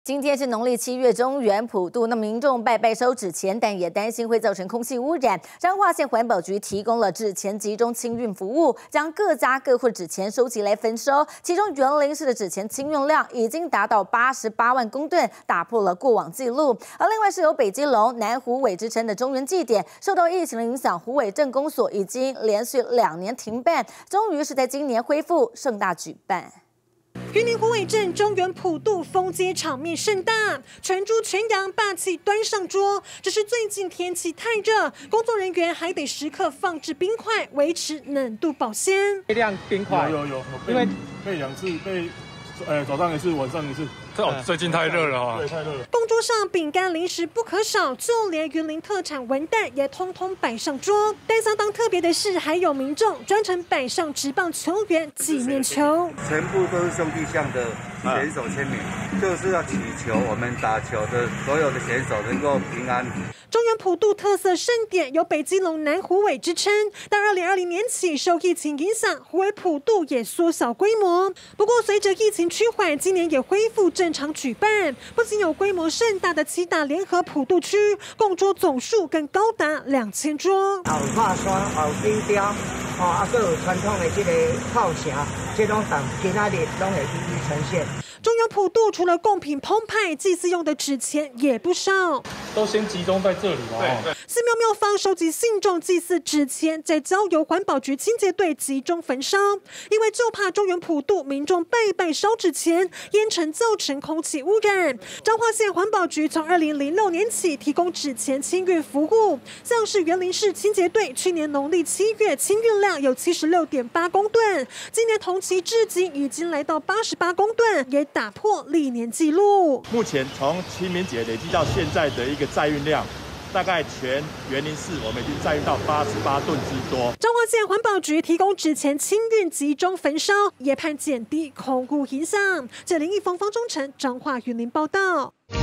今天是农历7月中元普渡，那民众拜收纸钱，但也担心会造成空气污染。彰化县环保局提供了纸钱集中清运服务，将各家各户纸钱收集来分收。其中员林市的纸钱清运量已经达到88万公吨，打破了过往纪录。而另外是有北基隆、南虎尾之称的中元祭典，受到疫情的影响，虎尾镇公所已经连续2年停办，终于是在今年恢复盛大举办。 云林虎尾镇中元普渡封街场面盛大，全猪全羊霸气端上桌。只是最近天气太热，工作人员还得时刻放置冰块，维持冷度保鲜。 备量冰块有，因为备2次，早上一次，晚上一次。 最近太热了哈， 对，太热了。 供桌上饼干零食不可少，就连云林特产文旦也通通摆上桌。但相当特别的是，还有民众专程摆上职棒球员纪念球， 全部都是兄弟象的选手签名，就是要祈求我们打球的所有的选手能够平安。 中元普渡特色盛典有北基隆、南虎尾之称，但2020年起受疫情影响，虎尾普渡也缩小规模。不过随着疫情趋缓，今年也恢复正常举办。不仅有规模盛大的7大联合普渡区，供桌总数更高达2000桌。 后跨山、后顶雕，还有传统的这个炮匣，这种今仔日拢会一一呈现。 中元普渡除了贡品澎湃，祭祀用的纸钱也不少， 都先集中在这里了。 对。 寺庙庙方收集信众祭祀纸钱，再交由环保局清洁队集中焚烧。因为就怕中元普渡民众拜烧纸钱，烟尘造成空气污染。彰化县环保局从2006年起提供纸钱清运服务，像是员林市清洁队去年农历7月清运量有76.8公吨，今年同期至今已经来到88公吨，也 打破历年纪录。 目前从清明节累计到现在的一个载运量，大概全员林市我们已经载运到88吨之多。 彰化县环保局提供纸钱清运集中焚烧，也盼减低空污影响。这林一峰、方中诚彰化云林报道。